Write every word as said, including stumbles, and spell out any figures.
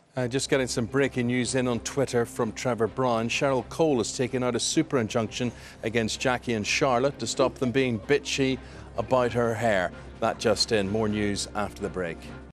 Uh, just getting some breaking news in on Twitter from Trevor Brown. Cheryl Cole has taken out a super injunction against Jackie and Charlotte to stop them being bitchy about her hair. That just in. More news after the break.